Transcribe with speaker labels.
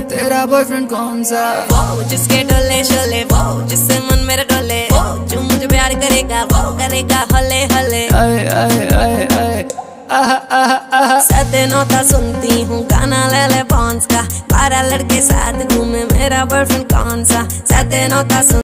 Speaker 1: तेरा बॉयफ्रेंड कौन सा?
Speaker 2: वो जिसके डोले शोले, वो जिससे मन मेरा डोले, वो जो मुझे प्यार करेगा, वो करेगा हले हले।
Speaker 1: आए आए आए आए
Speaker 2: सते नौता सुनती हूँ गाना ले ले पॉन्स का, 12 लड़के साथ घूमे मेरा बॉयफ्रेंड कौन सा? सते नौता